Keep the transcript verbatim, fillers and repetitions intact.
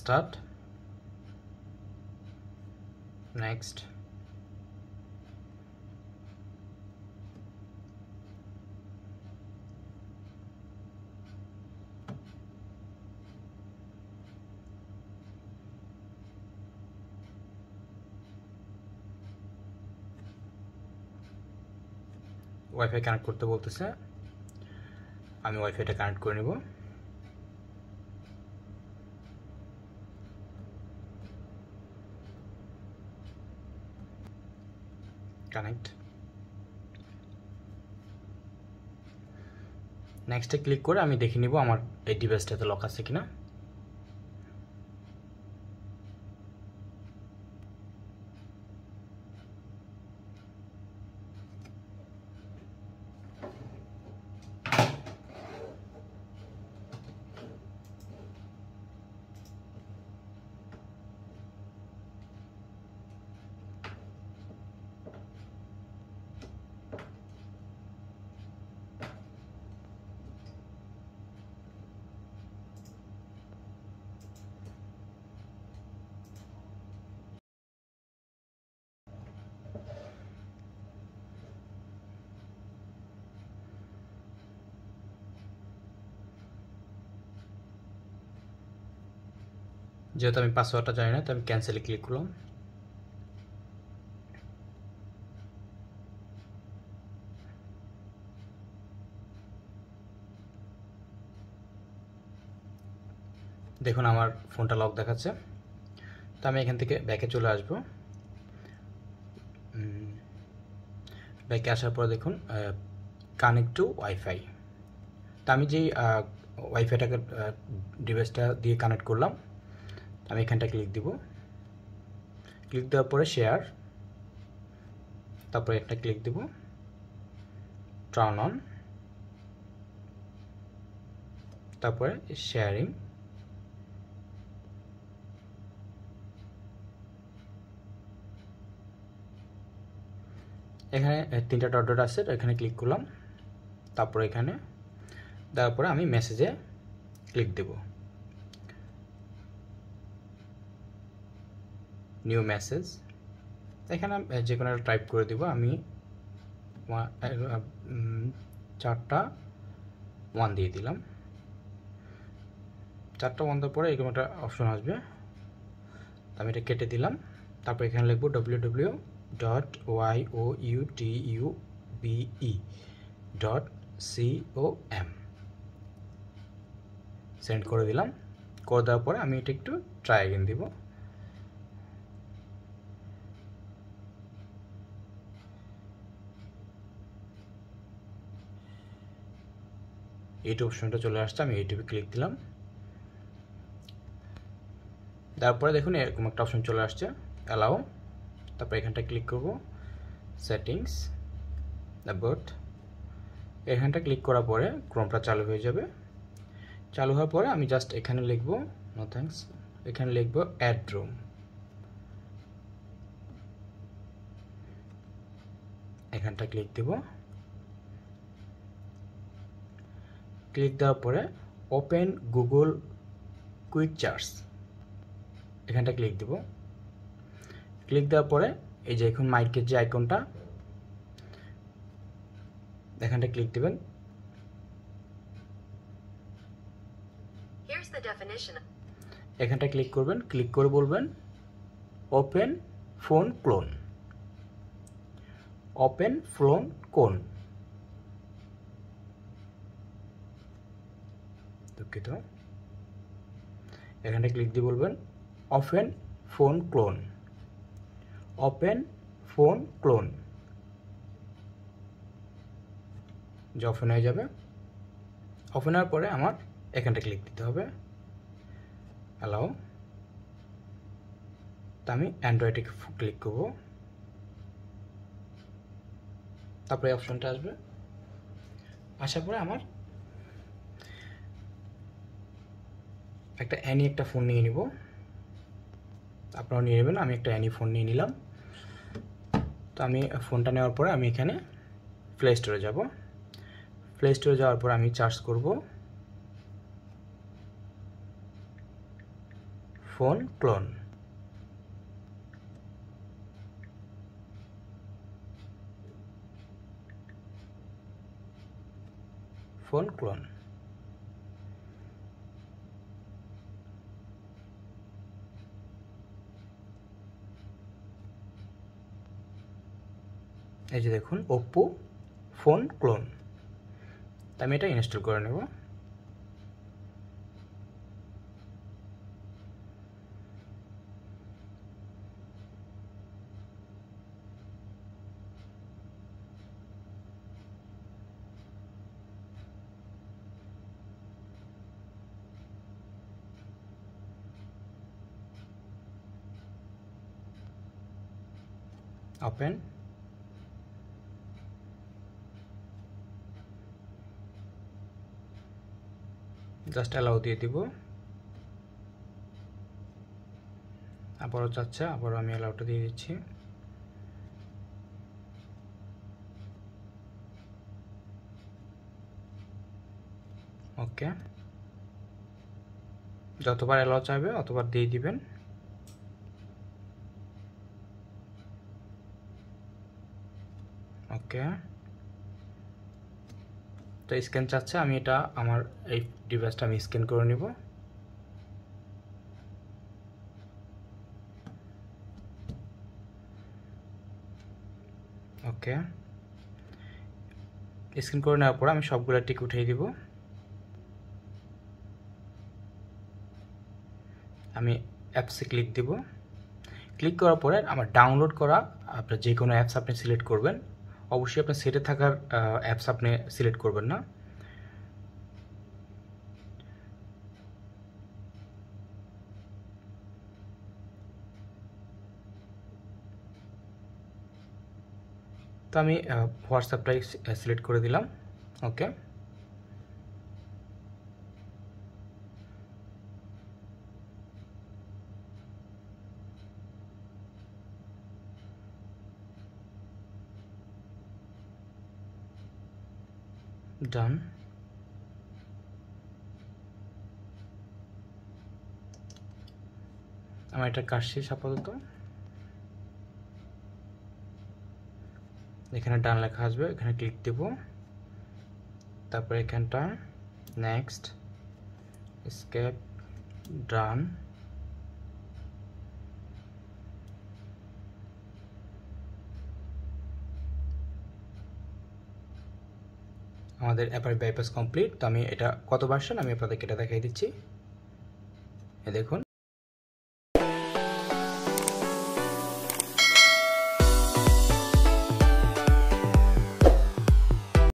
start, next, wifi connect করতে বলতেছে, আমি ওয়াইফাইটা কানেক্ট করে নেব। কানেক্ট, নেক্সটে ক্লিক করে আমি দেখে নিব আমার এই ডিভাইসটাতে লক আছে কিনা। যেহেতু আমি পাসওয়ার্ডটা জানি না, তো আমি ক্যান্সেলে ক্লিক করলাম। দেখুন আমার ফোনটা লক দেখাচ্ছে। তো আমি এখান থেকে ব্যাকে চলে আসব। ব্যাকে আসার পর দেখুন কানেক্ট টু ওয়াইফাই। তো আমি যেই ওয়াইফাইটাকে ডিভাইসটা দিয়ে কানেক্ট করলাম, আমি এখানটা ক্লিক দিব। ক্লিক দেওয়ার পরে শেয়ার, তারপরে একটা ক্লিক দিব, টার্ন অন, তারপরে শেয়ারিং, এখানে তিনটা ডট ডট আছে, এখানে ক্লিক করলাম। তারপরে এখানে দেওয়ার পরে আমি মেসেজে ক্লিক দেব, নিউ মেসেজ। এখানে যে কোনো টাইপ করে দিব। আমি চারটা ওয়ান দিয়ে দিলাম। চারটা ওয়ান দেওয়ার পরে এরকম একটা অপশন আসবে, আমি এটা কেটে দিলাম। তারপর এখানে লিখব W W dot Y O U T U B E dot C O M, send করে দিলাম। করে দেওয়ার পরে আমি এটা একটু ট্রাই অ্যাগেন দিব। ইউটিউব অপশনটা চলে আসছে, আমি ইউটিউবে ক্লিক দিলাম। তারপরে দেখুন এরকম একটা অপশন চলে আসছে, অ্যালাউ। তারপর এখানটা ক্লিক করব, সেটিংস, অ্যাবাউট। এখানটা ক্লিক করার পরে ক্রোমটা চালু হয়ে যাবে। চালু হওয়ার পরে আমি জাস্ট এখানে লিখব নো থ্যাঙ্কস, এখানে লিখব অ্যাড রুম। এখানটা ক্লিক দেব। ক্লিক দেওয়ার পরে ওপেন গুগল কুইক চার্জ, এখানটা ক্লিক দেব। ক্লিক দেওয়ার পরে এই যে এখন মাইকের যে আইকনটা, এখানটা ক্লিক দিবেন। এখানটা ক্লিক করবেন, ক্লিক করে বলবেন open phone clone, open phone clone. দুঃখিত, এখানটা ক্লিক দিয়ে বলবেন open phone clone, open phone clone. যে ওপেন হয়ে যাবে। ওপেন হওয়ার পরে আমার এখানটা ক্লিক দিতে হবে, অ্যালাউ। তা আমি অ্যান্ড্রয়েডে ক্লিক করব। তারপরে অপশনটা আসবে, আসার পরে আমার একটা অ্যানি একটা ফোন নিয়ে নিব। আপনারাও নিয়ে নেবেন, আমি একটা অ্যানি ফোন নিয়ে নিলাম। তো আমি ফোনটা নেওয়ার পরে আমি এখানে প্লে স্টোরে যাব। প্লে স্টোরে যাওয়ার পর আমি সার্চ করব ফোন ক্লোন। Phone clone. এই যে দেখুন Oppo ফোন ক্লোন। আমি এটা ইনস্টল করে নেব। ওপেন। জাস্ট অ্যালাউ দিয়ে দিব। আবারও চাচ্ছে, আবারও আমি অ্যালাউটা দিয়ে দিচ্ছি। ওকে, যতবার অ্যালাউ চাইবে অতবার দিয়ে দিবেন। ওকে, তো স্ক্যান চাচ্ছে, আমি এটা আমার এই ডিভাইসটা আমি স্ক্যান করে নিব। ওকে, স্ক্যান করে নেওয়ার পর আমি সবগুলো টিক উঠিয়ে দিব। আমি অ্যাপসে ক্লিক দিব। ক্লিক করার পরে আমার ডাউনলোড করা আপনার যে কোনো অ্যাপস আপনি সিলেক্ট করবেন। অবশ্যই আপনার সেটে থাকার অ্যাপস আপনি সিলেক্ট করবেন না। তো আমি হোয়াটসঅ্যাপটাই সিলেক্ট করে দিলাম। ওকে, ডান। আমার এটা কাজ শেষ আপাতত। এখানে ডান লেখা আসবে, এখানে ক্লিক দেব। তারপরে এখানটা নেক্সট, এসকেপ, ডান। আমাদের অ্যাপার বাইপাস কমপ্লিট। তো আমি এটা কত ভার্সন আমি আপনাদেরকে এটা দেখাই দিচ্ছি। দেখুন।